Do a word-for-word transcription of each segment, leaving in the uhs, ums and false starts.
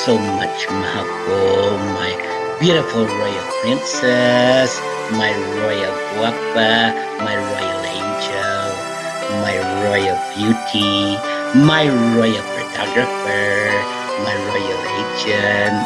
so much, Mahako, my beautiful royal princess, my royal guapa, my royal angel, my royal beauty, my royal photographer, my royal agent,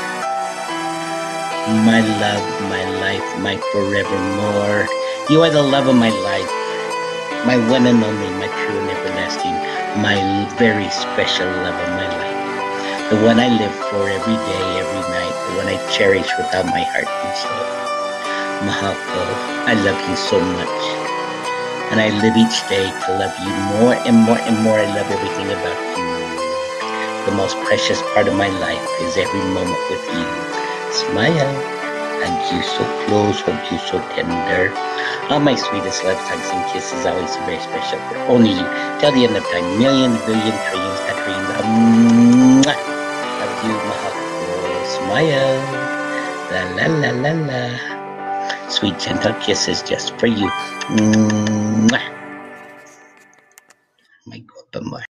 my love, my life, my forevermore. You are the love of my life, my one and only, my true and everlasting, my very special love of my life. The one I live for every day, every night, the one I cherish without my heart and soul. Mahako, I love you so much. And I live each day to love you more and more and more. I love everything about you. The most precious part of my life is every moment with you. Smile. Hug you so close, hug you so tender. All my sweetest love, hugs, and kisses, always very special for only you. Till the end of time, millions, billions, trillions, quadrillions. Mwah! Love you, Mahako. Smile. La la la la la. Sweet, gentle kisses just for you. Mwah! My God,